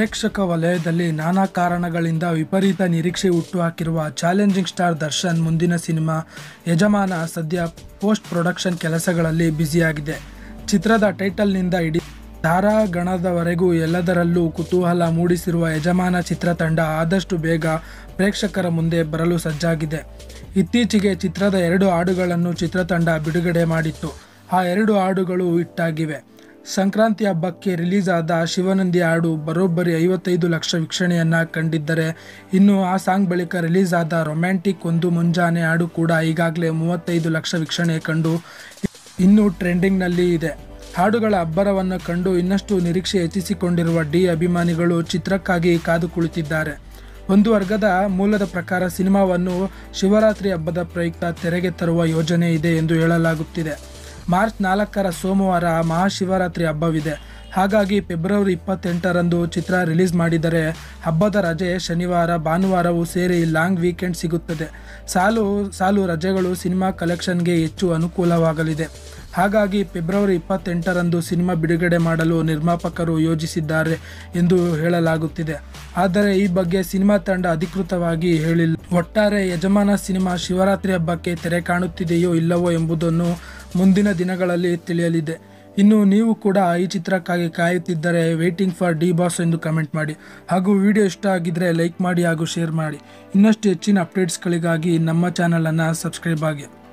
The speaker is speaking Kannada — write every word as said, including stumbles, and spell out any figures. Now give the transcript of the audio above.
ಪ್ರೇಕ್ಷಕ ವಲಯದಲ್ಲಿ ನಾನಾ ಕಾರಣಗಳಿಂದ ವಿಪರೀತ ನಿರೀಕ್ಷೆ ಹುಟ್ಟುಹಾಕಿರುವ ಚಾಲೆಂಜಿಂಗ್ ಸ್ಟಾರ್ ದರ್ಶನ್ ಮುಂದಿನ ಸಿನಿಮಾ ಯಜಮಾನ ಸದ್ಯ ಪೋಸ್ಟ್ ಪ್ರೊಡಕ್ಷನ್ ಕೆಲಸಗಳಲ್ಲಿ ಬ್ಯುಸಿಯಾಗಿದೆ. ಚಿತ್ರದ ಟೈಟಲ್ನಿಂದ ಇಡೀ ತಾರಾಗಣದವರೆಗೂ ಎಲ್ಲದರಲ್ಲೂ ಕುತೂಹಲ ಮೂಡಿಸಿರುವ ಯಜಮಾನ ಚಿತ್ರತಂಡ ಆದಷ್ಟು ಬೇಗ ಪ್ರೇಕ್ಷಕರ ಮುಂದೆ ಬರಲು ಸಜ್ಜಾಗಿದೆ. ಇತ್ತೀಚೆಗೆ ಚಿತ್ರದ ಎರಡು ಹಾಡುಗಳನ್ನು ಚಿತ್ರತಂಡ ಬಿಡುಗಡೆ ಮಾಡಿತ್ತು. ಆ ಎರಡು ಹಾಡುಗಳು ಹಿಟ್ಟಾಗಿವೆ. ಸಂಕ್ರಾಂತಿ ಹಬ್ಬಕ್ಕೆ ರಿಲೀಸ್ ಆದ ಶಿವನಂದಿ ಹಾಡು ಬರೋಬ್ಬರಿ ಐವತ್ತೈದು ಲಕ್ಷ ವೀಕ್ಷಣೆಯನ್ನು ಕಂಡಿದ್ದರೆ, ಇನ್ನು ಆ ಸಾಂಗ್ ಬಳಿಕ ರಿಲೀಸ್ ಆದ ರೊಮ್ಯಾಂಟಿಕ್ ಒಂದು ಮುಂಜಾನೆ ಹಾಡು ಕೂಡ ಈಗಾಗಲೇ ಮೂವತ್ತೈದು ಲಕ್ಷ ವೀಕ್ಷಣೆ ಕಂಡು ಇನ್ನೂ ಟ್ರೆಂಡಿಂಗ್ನಲ್ಲಿ ಇದೆ. ಹಾಡುಗಳ ಅಬ್ಬರವನ್ನು ಕಂಡು ಇನ್ನಷ್ಟು ನಿರೀಕ್ಷೆ ಹೆಚ್ಚಿಸಿಕೊಂಡಿರುವ ಡಿ ಅಭಿಮಾನಿಗಳು ಚಿತ್ರಕ್ಕಾಗಿ ಕಾದು ಕುಳಿತಿದ್ದಾರೆ. ಒಂದು ವರ್ಗದ ಮೂಲದ ಪ್ರಕಾರ ಸಿನಿಮಾವನ್ನು ಶಿವರಾತ್ರಿ ಹಬ್ಬದ ಪ್ರಯುಕ್ತ ತೆರೆಗೆ ತರುವ ಯೋಜನೆ ಇದೆ ಎಂದು ಹೇಳಲಾಗುತ್ತಿದೆ. ಮಾರ್ಚ್ ನಾಲ್ಕರ ಸೋಮವಾರ ಮಹಾಶಿವರಾತ್ರಿ ಹಬ್ಬವಿದೆ. ಹಾಗಾಗಿ ಫೆಬ್ರವರಿ ಇಪ್ಪತ್ತೆಂಟರಂದು ಚಿತ್ರ ರಿಲೀಸ್ ಮಾಡಿದರೆ ಹಬ್ಬದ ರಜೆ ಶನಿವಾರ ಭಾನುವಾರವೂ ಸೇರಿ ಲಾಂಗ್ ವೀಕೆಂಡ್ ಸಿಗುತ್ತದೆ. ಸಾಲು ಸಾಲು ರಜೆಗಳು ಸಿನಿಮಾ ಕಲೆಕ್ಷನ್ಗೆ ಹೆಚ್ಚು ಅನುಕೂಲವಾಗಲಿದೆ. ಹಾಗಾಗಿ ಫೆಬ್ರವರಿ ಇಪ್ಪತ್ತೆಂಟರಂದು ಸಿನಿಮಾ ಬಿಡುಗಡೆ ಮಾಡಲು ನಿರ್ಮಾಪಕರು ಯೋಜಿಸಿದ್ದಾರೆ ಎಂದು ಹೇಳಲಾಗುತ್ತಿದೆ. ಆದರೆ ಈ ಬಗ್ಗೆ ಸಿನಿಮಾ ತಂಡ ಅಧಿಕೃತವಾಗಿ ಹೇಳಿಲ್ಲ. ಒಟ್ಟಾರೆ ಯಜಮಾನ ಸಿನಿಮಾ ಶಿವರಾತ್ರಿ ಹಬ್ಬಕ್ಕೆ ತೆರೆ ಕಾಣುತ್ತಿದೆಯೋ ಇಲ್ಲವೋ ಎಂಬುದನ್ನು ಮುಂದಿನ ದಿನಗಳಲ್ಲಿ ತಿಳಿಯಲಿದೆ. ಇನ್ನು ನೀವು ಕೂಡ ಈ ಚಿತ್ರಕ್ಕಾಗಿ ಕಾಯುತ್ತಿದ್ದರೆ ವೇಟಿಂಗ್ ಫಾರ್ ಡಿ ಬಾಸ್ ಎಂದು ಕಮೆಂಟ್ ಮಾಡಿ. ಹಾಗೂ ವಿಡಿಯೋ ಇಷ್ಟ ಆಗಿದ್ದರೆ ಲೈಕ್ ಮಾಡಿ ಹಾಗೂ ಶೇರ್ ಮಾಡಿ. ಇನ್ನಷ್ಟು ಹೆಚ್ಚಿನ ಅಪ್ಡೇಟ್ಸ್ಗಳಿಗಾಗಿ ನಮ್ಮ ಚಾನಲನ್ನು ಸಬ್ಸ್ಕ್ರೈಬ್ ಆಗಿ.